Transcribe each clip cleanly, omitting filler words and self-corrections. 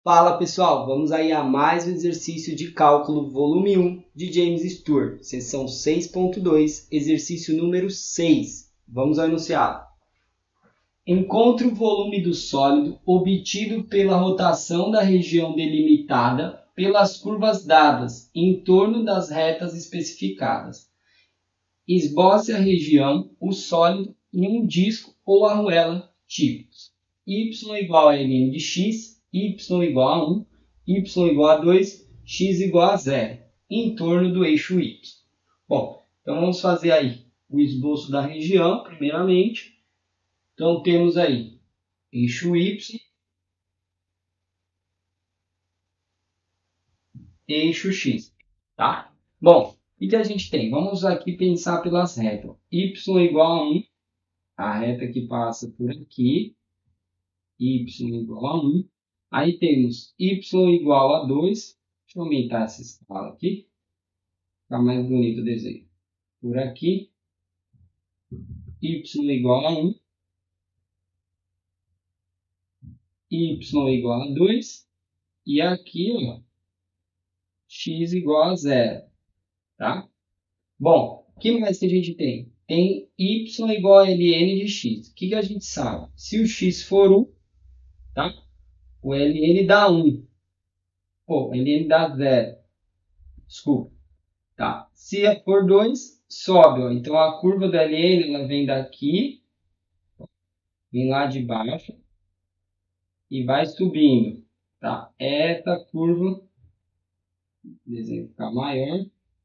Fala pessoal, vamos aí a mais um exercício de cálculo volume 1 de James Stewart, seção 6.2, exercício número 6. Vamos ao enunciado. Encontre o volume do sólido obtido pela rotação da região delimitada pelas curvas dadas em torno das retas especificadas. Esboce a região, o sólido, em um disco ou arruela típicos. Y igual a ln de x, y igual a 1, y igual a 2, x igual a 0, em torno do eixo y. Bom, então vamos fazer aí o esboço da região, primeiramente. Então temos aí eixo y, eixo x, tá? Bom, o que a gente tem? Vamos aqui pensar pelas retas. Y igual a 1, a reta que passa por aqui, y igual a 1. Aí temos y igual a 2. Deixa eu aumentar essa escala aqui. Fica mais bonito o desenho. Por aqui, y igual a 1. Y igual a 2. E aqui, ó, x igual a 0. Tá? Bom, o que mais que a gente tem? Tem y igual a ln de x. O que a gente sabe? Se o x for 1, tá? O ln dá 1. Pô, ln dá 0. Desculpa. Tá? Se for 2, sobe. Ó. Então, a curva da ln ela vem daqui, vem lá de baixo e vai subindo. Tá? Essa curva, desenho ficar maior,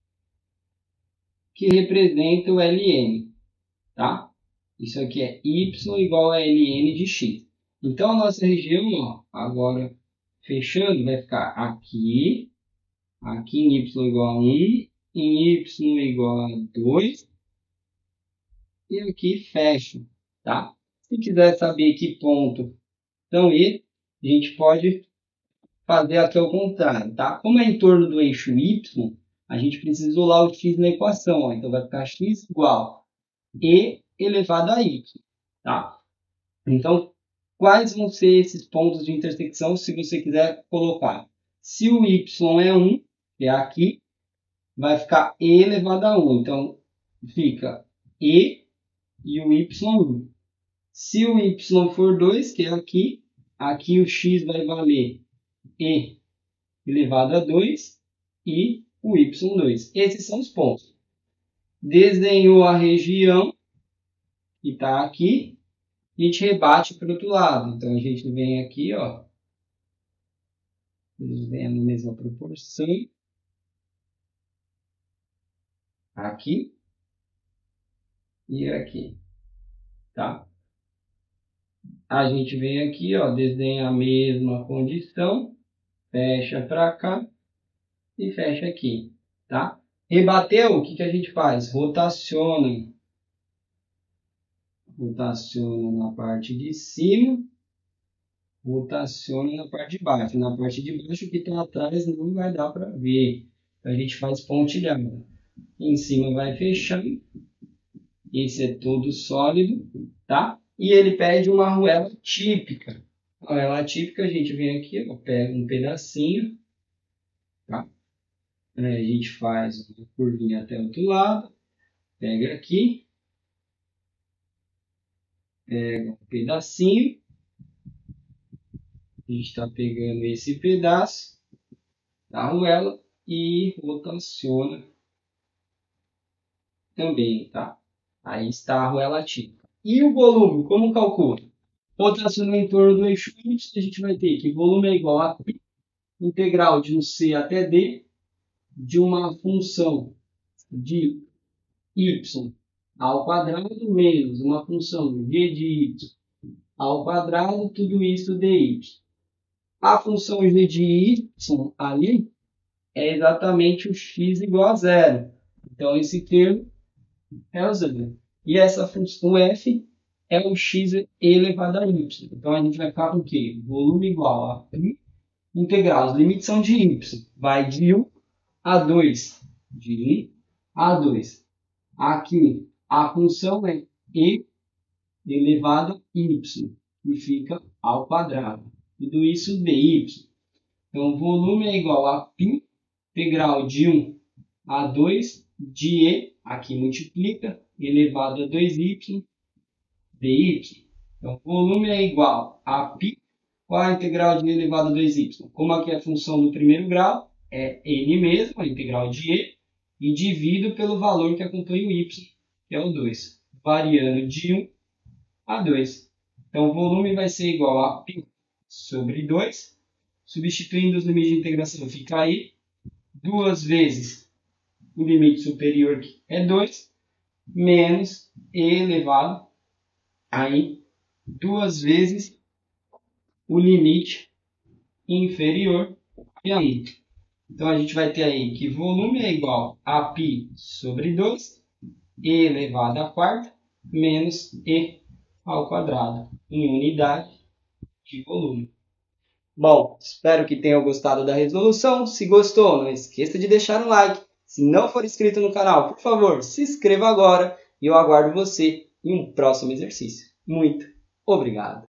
que representa o ln. Tá? Isso aqui é y igual a ln de x. Então, a nossa região, ó, agora fechando, vai ficar aqui, aqui em y igual a 1, em y igual a 2, e aqui fecha, tá? Se quiser saber que ponto estão eles, a gente pode fazer até o contrário, tá? Como é em torno do eixo y, a gente precisa isolar o x na equação, ó. Então vai ficar x igual e elevado a y, tá? Então, quais vão ser esses pontos de intersecção se você quiser colocar? Se o y é 1, que é aqui, vai ficar e elevado a 1. Então, fica e o y 1. Se o y for 2, que é aqui, aqui o x vai valer e elevado a 2 e o y2. Esses são os pontos. Desenhou a região que está aqui, a gente rebate para o outro lado. Então, a gente vem aqui, ó, eles vêm na mesma proporção. Aqui e aqui, tá? A gente vem aqui, ó, desenha a mesma condição, fecha para cá e fecha aqui, tá? Rebateu, o que a gente faz? Rotaciona na parte de cima, rotaciona na parte de baixo. Na parte de baixo, o que está atrás não vai dar para ver. Então, a gente faz pontilhada. Em cima vai fechando. Esse é todo sólido, tá? E ele pede uma arruela típica. A arruela típica, a gente vem aqui, ó, pega um pedacinho, tá? A gente faz uma curvinha até o outro lado, pega aqui, pega um pedacinho, a gente está pegando esse pedaço da arruela e rotaciona também, tá? Aí está a arruela típica. E o volume, como calcula? Rotaciona em torno do eixo y, a gente vai ter que o volume é igual a π integral de um c até d de uma função de y ao quadrado menos uma função g de y ao quadrado, tudo isso dy. A função g de y ali é exatamente o x igual a 0. Então, esse termo é o zero. E essa função f é o x elevado a y. Então, a gente vai ficar com o quê? Volume igual a π integral. Os limites são de y. Vai de 1 a 2. De 1 a 2. Aqui, a função é e elevado a y. E fica ao quadrado. Tudo isso dy. Então, volume é igual a π integral de 1 a 2 de E, aqui multiplica, elevado a 2y dy. Então, volume é igual a π. Qual é a integral de E elevado a 2y? Como aqui é a função do primeiro grau, é N mesmo, a integral de E, e divido pelo valor que acompanha o y, que é o 2, variando de 1 a 2. Então, o volume vai ser igual a π sobre 2. Substituindo os limites de integração, fica aí 2 vezes o limite superior, que é 2, menos E elevado aí 2 vezes o limite inferior, que é 1. Então, a gente vai ter aí que volume é igual a π sobre 2, E elevado à quarta, menos E ao quadrado, em unidade de volume. Bom, espero que tenham gostado da resolução. Se gostou, não esqueça de deixar um like. Se não for inscrito no canal, por favor, se inscreva agora e eu aguardo você em um próximo exercício. Muito obrigado!